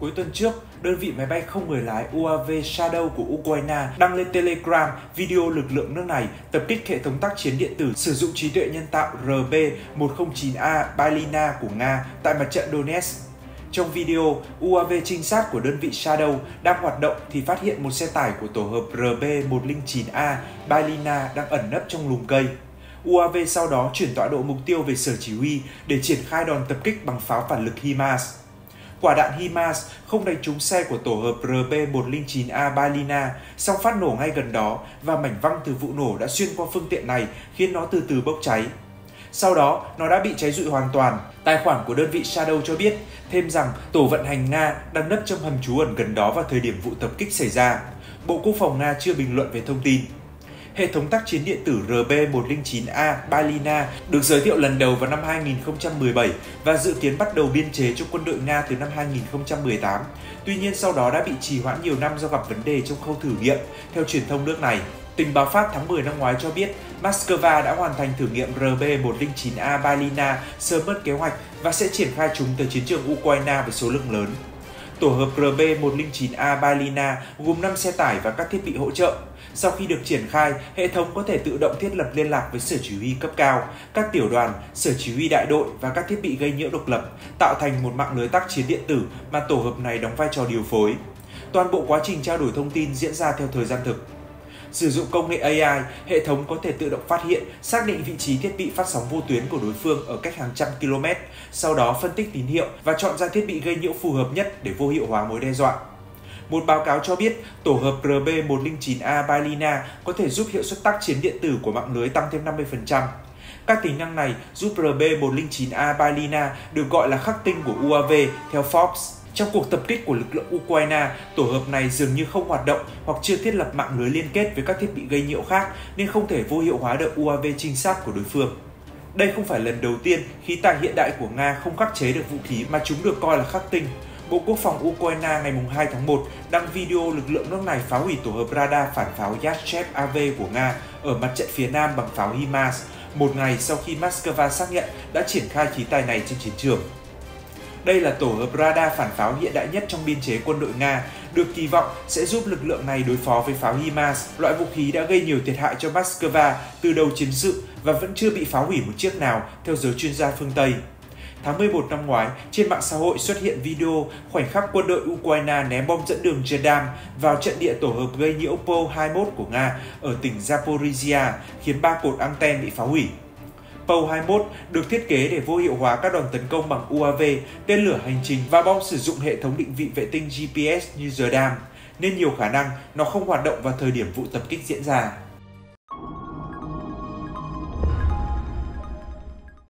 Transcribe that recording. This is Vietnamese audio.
Cuối tuần trước, đơn vị máy bay không người lái UAV Shadow của Ukraine đăng lên Telegram video lực lượng nước này tập kích hệ thống tác chiến điện tử sử dụng trí tuệ nhân tạo RB-109A Balina của Nga tại mặt trận Donetsk. Trong video, UAV trinh sát của đơn vị Shadow đang hoạt động thì phát hiện một xe tải của tổ hợp RB-109A Balina đang ẩn nấp trong lùm cây. UAV sau đó chuyển tọa độ mục tiêu về sở chỉ huy để triển khai đòn tập kích bằng pháo phản lực HIMARS. Quả đạn HIMARS không đánh trúng xe của tổ hợp RB-109A Balina, song phát nổ ngay gần đó và mảnh văng từ vụ nổ đã xuyên qua phương tiện này khiến nó từ từ bốc cháy. Sau đó, nó đã bị cháy rụi hoàn toàn. Tài khoản của đơn vị Shadow cho biết thêm rằng tổ vận hành Nga đang nấp trong hầm trú ẩn gần đó vào thời điểm vụ tập kích xảy ra. Bộ Quốc phòng Nga chưa bình luận về thông tin. Hệ thống tác chiến điện tử RB-109A Balina được giới thiệu lần đầu vào năm 2017 và dự kiến bắt đầu biên chế cho quân đội Nga từ năm 2018. Tuy nhiên sau đó đã bị trì hoãn nhiều năm do gặp vấn đề trong khâu thử nghiệm, theo truyền thông nước này. Tình báo Pháp tháng 10 năm ngoái cho biết Moscow đã hoàn thành thử nghiệm RB-109A Balina sớm hơn kế hoạch và sẽ triển khai chúng tới chiến trường Ukraine với số lượng lớn. Tổ hợp RB-109A Balina gồm 5 xe tải và các thiết bị hỗ trợ. Sau khi được triển khai, hệ thống có thể tự động thiết lập liên lạc với sở chỉ huy cấp cao, các tiểu đoàn, sở chỉ huy đại đội và các thiết bị gây nhiễu độc lập, tạo thành một mạng lưới tác chiến điện tử mà tổ hợp này đóng vai trò điều phối. Toàn bộ quá trình trao đổi thông tin diễn ra theo thời gian thực. Sử dụng công nghệ AI, hệ thống có thể tự động phát hiện, xác định vị trí thiết bị phát sóng vô tuyến của đối phương ở cách hàng trăm km, sau đó phân tích tín hiệu và chọn ra thiết bị gây nhiễu phù hợp nhất để vô hiệu hóa mối đe dọa. Một báo cáo cho biết tổ hợp RB-109A Balina có thể giúp hiệu suất tác chiến điện tử của mạng lưới tăng thêm 50%. Các tính năng này giúp RB-109A Balina được gọi là khắc tinh của UAV theo Forbes. Trong cuộc tập kích của lực lượng Ukraine, tổ hợp này dường như không hoạt động hoặc chưa thiết lập mạng lưới liên kết với các thiết bị gây nhiễu khác nên không thể vô hiệu hóa được UAV trinh sát của đối phương. Đây không phải lần đầu tiên khí tài hiện đại của Nga không khắc chế được vũ khí mà chúng được coi là khắc tinh. Bộ Quốc phòng Ukraine ngày 2 tháng 1 đăng video lực lượng nước này phá hủy tổ hợp radar phản pháo Yachev AV của Nga ở mặt trận phía Nam bằng pháo HIMARS, một ngày sau khi Moscow xác nhận đã triển khai khí tài này trên chiến trường. Đây là tổ hợp radar phản pháo hiện đại nhất trong biên chế quân đội Nga, được kỳ vọng sẽ giúp lực lượng này đối phó với pháo HIMARS, loại vũ khí đã gây nhiều thiệt hại cho Moscow từ đầu chiến sự và vẫn chưa bị phá hủy một chiếc nào, theo giới chuyên gia phương Tây. Tháng 11 năm ngoái, trên mạng xã hội xuất hiện video khoảnh khắc quân đội Ukraine ném bom dẫn đường Jedam vào trận địa tổ hợp gây nhiễu Po-21 của Nga ở tỉnh Zaporizhia, khiến 3 cột anten bị phá hủy. Po-21 được thiết kế để vô hiệu hóa các đòn tấn công bằng UAV, tên lửa hành trình và bom sử dụng hệ thống định vị vệ tinh GPS như Jedam, nên nhiều khả năng nó không hoạt động vào thời điểm vụ tập kích diễn ra.